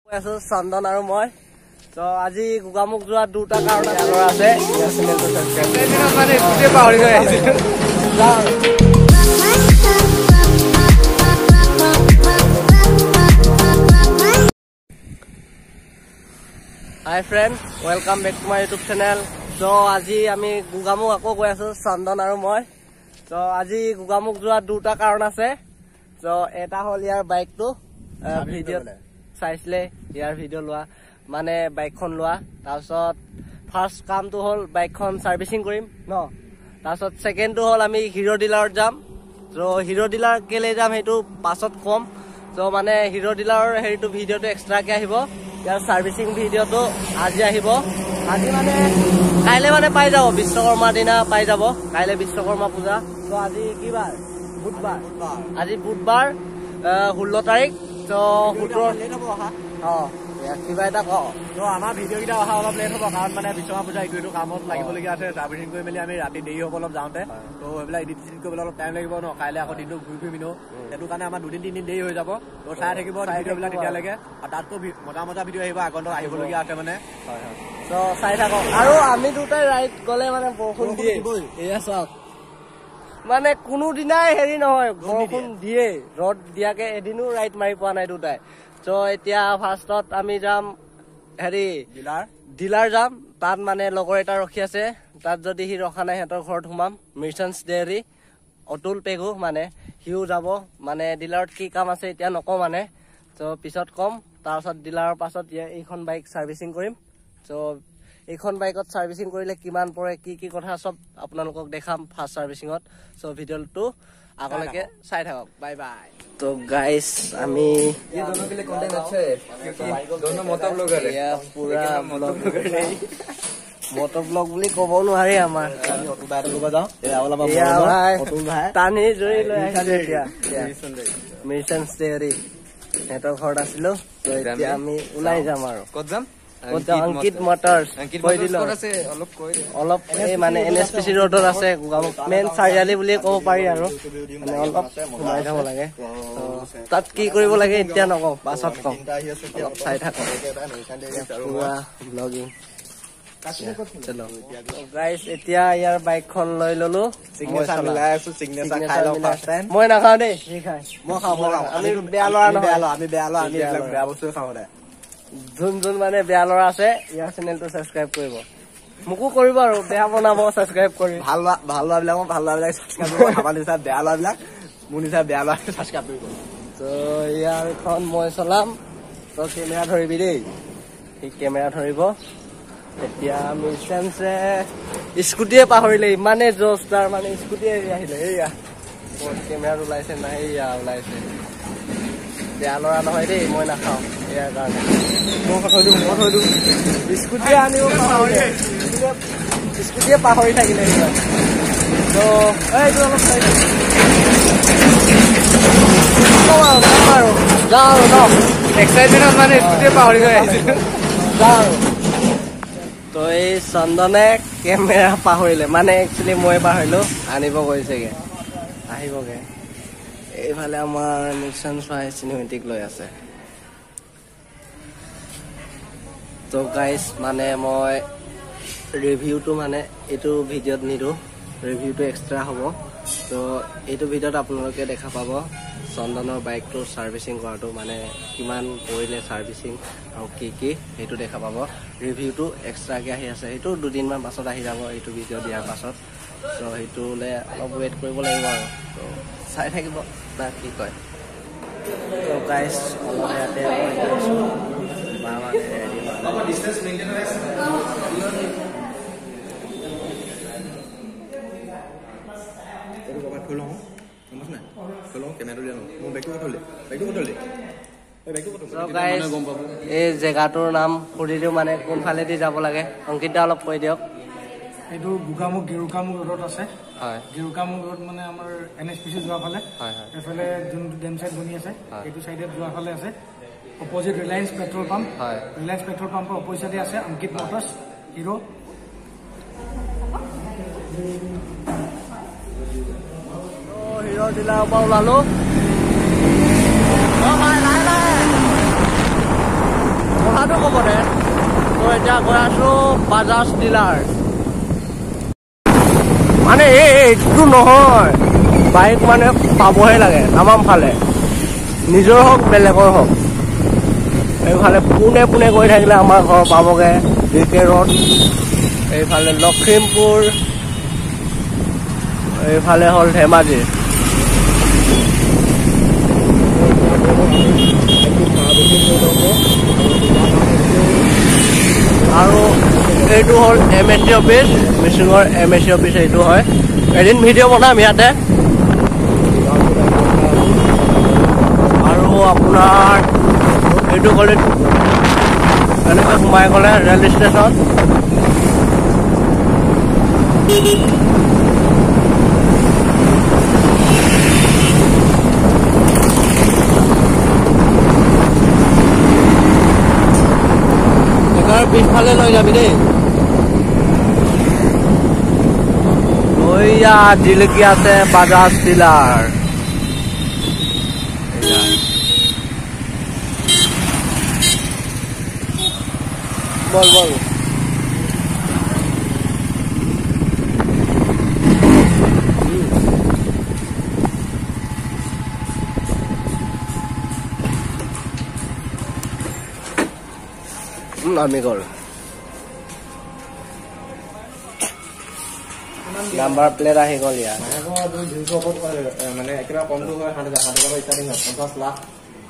আছো চন্দন আৰু মই তো আজি গুগামুখ যোৱা দুটা কাৰণ আছে মানে স্কুটি পাহৰি গৈ আহিছে Hi friends, welcome back to my YouTube channel. So আজি আমি গুগামুখ আকৌ গৈ আছো চন্দন আৰু মই তো আজি গুগামুখ যোৱা দুটা কাৰণ আছে তো এটা হল ইয়াৰ বাইকটো ভিডিঅ চাইছিলে ইয়াৰ ভিডিঅ লোৱা মানে বাইকখন লোৱা তাৰপিছত ফাৰ্স্ট কামটো হল বাইকখন সাৰ্ভিসিং কৰিম ন তাৰপিছত সেকেন্ডটো হল আমি হিৰো ডিলাৰত যাম তো হিৰো ডিলাৰ কেলে যাম হেতু পাছত কম তো মানে হিৰো ডিলাৰৰ হেৰিটো ভিডিঅটো এক্সট্ৰাকে আহিব ইয়াৰ সাৰ্ভিসিং ভিডিঅটো আজি আহিব আজি মানে কাইলে মানে পাই যাব বিশ্বকৰ্মা দিনা পাই যাব কাইলে বিশ্বকৰ্মা পূজা তো আজি কি বাৰ বুধবাৰ আজি বুধবাৰ 16 তাৰিখ তো 17 লেট হ'ব হা কিবা এটা ক তো আমাৰ ভিডিঅ কিটা অহা অলপ লেট হ'ব কাৰণ মানে বিশ্বকৰ্মা পূজা ইটো কামত লাগিবলগীয়া আছে সাৰ্ভিসিং কৰি মেলি আমি ৰাতি দেৰি হ'ব অলপ যাওঁতে তো এইবিলাক এডিট কৰিবলৈ অলপ টাইম লাগিব ন কাইলে আকৌ দিনটো ঘূৰি ঘূৰি মিনো এটো কাৰণে আমাৰ দুদিন তিনদিন দেৰি হৈ যাব তো চাই থাকিব ভিডিঅবিলাক তেতিয়া লাগে আৰু তাতটো মজা ভিডিঅ আহিব আগন্তুক আহিবলগীয়া আছে মানে তো চাই থাকক আৰু আমি দুটাই ৰাইড গলে মানে বৰষুণ দিয়ে এয়া চাওক মানে কোনো দিনাই হেৰি নহয় বৰষুণ দিয়ে ৰদ দিয়াকে এদিনো ৰাইড মাৰি পোৱা নাই দুটাই তো এতিয়া ফাৰ্ষ্টত আমি যাম হেৰি ডিলাৰ যাম তাত মানে লগৰ এটা ৰখি আছে তাত যদি হি ৰখা নাই হেতৰ ঘৰত হুমাম মিৰ্চেন্স ডেয়াৰী অতুল পেগু মানে হিউ যাব মানে ডিলাৰত কি কাম আছে এতিয়া নকও মানে তো পিছত কম তাৰছত ডিলাৰৰ পাছত এইখন বাইক সাৰ্ভিসিং কৰিম তো এইখন বাইকত সাৰ্ভিসিং কৰিলে কিমান পৰে কি কথা সব আপোনালোকক দেখাম ফাৰ্স্ট সাৰ্ভিসিংত সো ভিডিঅটো আগলৈকে চাই থাকক বাই বাই तो गाइस আমি ये दोनों के लिए कंटेंट अच्छा है क्योंकि दोनों मोटो ब्लॉगर है या पूरा ब्लॉगर नहीं मोटो ब्लॉग বুলি কব নোৱাৰি আমাৰ অটো বাইক লব যাও এ आवला অটো ভাই টানি জৰি লৈ আহিছে এতিয়া মিশনস ডেয়াৰী এটো ঘৰত আছিলো তো এতিয়া আমি উলাই যাম আৰু কত যাম अंकित मोटर्स অলপ এই মানে এনএসপিসি ৰোডত আছে গুগামুখ মেন চাৰিআলি বুলি ক'ব পাৰি আৰু মানে অলপ ঘুমাই যাব লাগে তাত কি কৰিব লাগে এতিয়া নকওঁ পাছত কম চাই থাকক পুৰা ব্লগিং চলো গাইস এতিয়া ইয়াৰ বাইকখন লৈ ললো সিগনেচাৰ মিলাই আছো সিগনেচাৰ খাই লও ফাৰ্স্ট টাইম মই নাখাও দেই ঠিক আছে মই খাও আমি বেয়া লৰা নহয় আমি এইবিলাক বেয়া বস্তু খাও দে যোন মানে বেয়া লৰা আছে ইয়াৰ চেনেলটো সাবস্ক্ৰাইব কৰিব মুকু কৰিব আৰু বেয়া বনাব সাবস্ক্ৰাইব কৰি ভাল লৰাবিলাক সাবস্ক্ৰাইব কৰিব আমাৰ নিচা বেয়া লৰাবিলাক মোৰ নিচা বেয়া লৰা সাবস্ক্ৰাইব কৰিব তো ইয়াৰখন মই চলাম তো কেমেৰা ধৰিবি দেই ঠিক কেমেৰা ধৰিব এতিয়া মিশনছে স্কুটিয়ে পাহৰিলে মানে জোস তাৰ মানে স্কুটিয়ে আহিলে এয়া কেমেৰা ওলাইছে নাই এয়া ওলাইছে বেয়া লৰা নহয় দেই মই নাখাওঁ ইয়াৰ কাৰণে মই থৈ দিওঁ স্কুটি আনিব স্কুটিয়ে পাহৰি থাকিলে তো এইটো অলপ চাই আৰু যাওঁ ন এক্সাইটমেণ্টত মানে স্কুটিয়ে পাহৰি গৈ আহিছে যাওঁ তো এই চন্দনে কেমেৰা পাহৰিলে মানে একচুৱেলি মই পাহৰিলো আনিব গৈছেগে আহিবগে এইফালে আমাৰ মিশন ফাই চিনেমেটিক লৈ আছে তো গাইস মানে মই ৰিভিউটো মানে এইটো ভিডিঅ'ত নিদো ৰিভিউটো এক্সট্ৰা হ'ব তো এইটো ভিডিঅ'ত আপোনালোকে দেখা পাব চন্দনৰ বাইকটো সাৰ্ভিসিং কৰাটো মানে কিমান কৰিলে সাৰ্ভিসিং আৰু কি সেইটো দেখা পাব ৰিভিউটো এক্সট্ৰাকে আহি আছে এইটো দুদিনমান পাছত আহি যাব এইটো ভিডিঅ' দিয়াৰ পাছত তো সেইটোলে অলপ ৱেইট কৰিব লাগিব আৰু তো চাই থাকিব না কি কয় তো গাইস অলপ ইয়াতে ডিসটেন্স মেইনটেইন আছে এইটো কভাৰ থলো সমজ না থলো কেমেৰা লৈ মই বাইকটো থলে এই জেগাটোৰ নাম সুধিলো মানে কোনফালেদি যাব লাগে অংকিতা অলপ কৈ দিয়ক এইটো গুগামুখ গিৰুকামুখ ৰোড আছে হয় গিৰুকামুখ ৰোড মানে আমাৰ এনএসপিসি যোৱা ফালে হয় এফালে যোনটো ডেম সাইড বনি আছে এইটো সাইডে যোৱা ফালে আছে অপোজিট ৰিলায়েন্স পেট্ৰল পাম্প হয় ৰিলায়েন্স পেট্ৰল পাম্পৰ অপোজিটে আছে অংকিত মোটৰ্স হিৰো হিৰো ডিলাৰৰ পৰা ওলালো কথাটো ক'ব দে তো এতিয়া গৈ আছো বাজাজ ডিলাৰ মানে এইটো নহয় বাইক মানে পাবহে লাগে তামাম ফালে নিজৰ হওক বেলেগৰ হওক এইফালে পোনে পোনে গৈ থাকিলে আমাৰ ঘৰ পাবগে ডিকে ৰোড এইফালে লখিমপুৰ এইফালে হ'ল ধেমাজি আৰু এইটো হ'ল MSC অফিচ মিচিঙৰ MSC অফিচ এইটো হয় এদিন ভিডিঅ' বনাম ইয়াতে আৰু আপোনাৰ এইটো গ'লে এনেকৈ সোমাই গ'লে ৰেল ষ্টেচন পিছফালে লৈ যাবি দেই ওইয়া জিলিকি আছে বাজাজ ডিলাৰ বল বল আমি গ'ল নাম্বাৰ প্লেট আহি গ'ল ইয়াত মানে একেবাৰে কমটো হয় 50 লাখ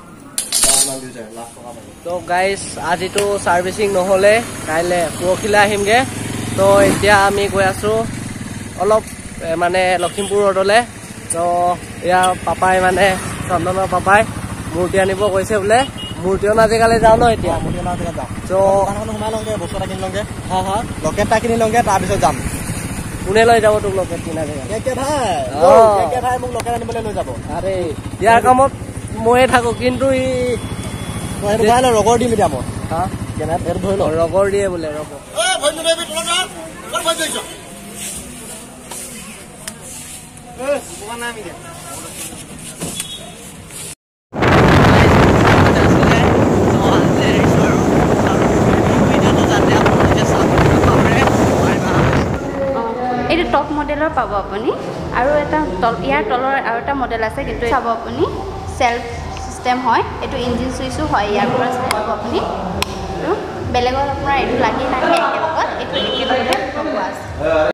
তো গাইজ আজিতো চাৰ্ভিচিং নহ'লে কাইলৈ পৰহিলৈ আহিমগৈ তো এতিয়া আমি গৈ আছোঁ অলপ মানে লখিমপুৰ ৰোডলৈ তো ইয়াৰ পাপাই মানে চন্দনৰ পাপাই মূৰ্তি আনিব কৈছে বোলে মূৰ্তি অনা জেগালৈ যাওঁ ন এতিয়া তো সোমাই লওঁগে বস্তু এটা কিনি লওঁগে লকেট এটা কিনি লওঁগে তাৰপিছত যাম কোনে লৈ যাব তোক লকেট কিনা জেগা ভাই মোক লকেট আনিবলৈ লৈ যাব আৰে ইয়াৰ কামত ময়ে থাকো কিন্তু ৰগৰ দিম এতিয়া মই ধৰি ল ৰগৰ দিয়ে বোলে এইটো টপ মডেলৰ পাব আপুনি আৰু এটা ইয়াৰ তলৰ আৰু এটা মডেল আছে কিন্তু চাব আপুনি সেলফ সিস্টেম হয় এইটো ইঞ্জিন সুইচো হয় ইয়াৰ পৰা চাই পাব আপুনি বেলেগত আপোনাৰ এইটো লাগি নাহে একেলগত এইটো একেলগতে পোৱা আছে